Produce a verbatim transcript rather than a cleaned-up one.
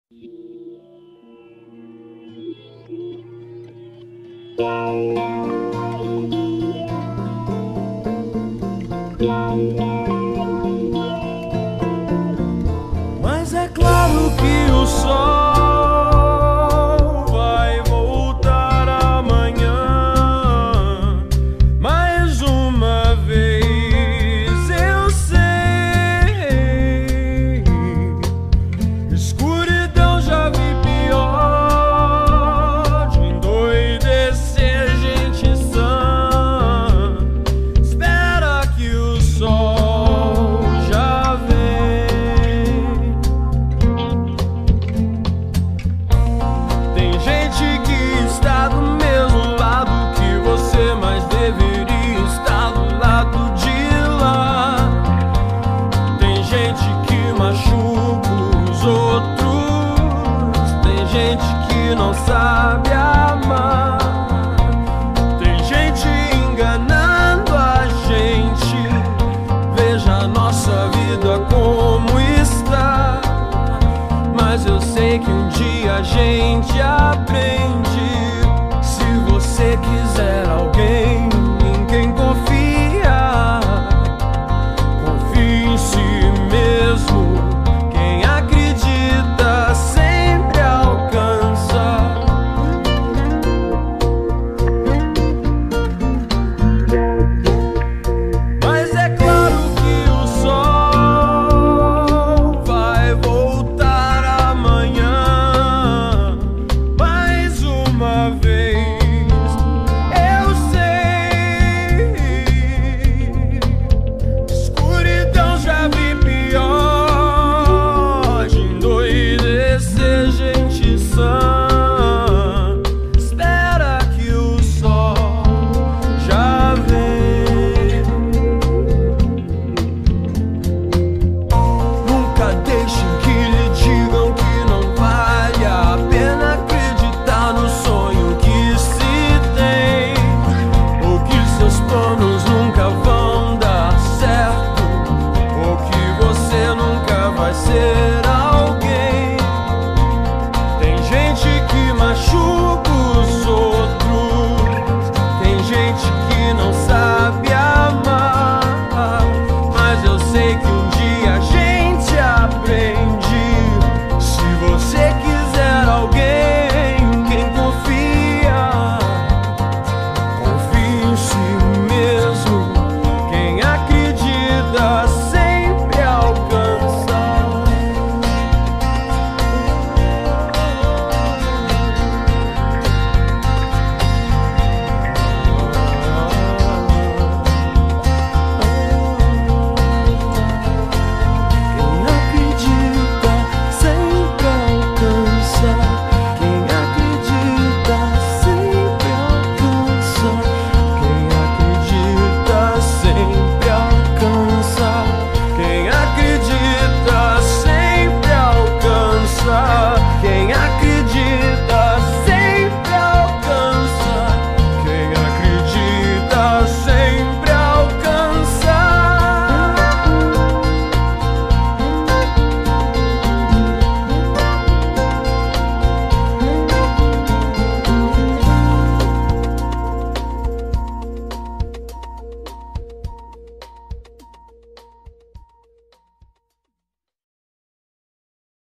Mas é claro que o sol vai voltar amanhã. Mais uma vez eu sei, escuridão já vi pior, de endoidecer gente sã. Espera que o sol já vem. Tem gente que está do mesmo lado que você, mas deveria estar do lado de lá. Tem gente que machuca os outros, tem gente que não sabe amar, tem gente enganando a gente. Veja a nossa vida como está. Mas eu sei que um dia a gente aprende. Se você quiser alguém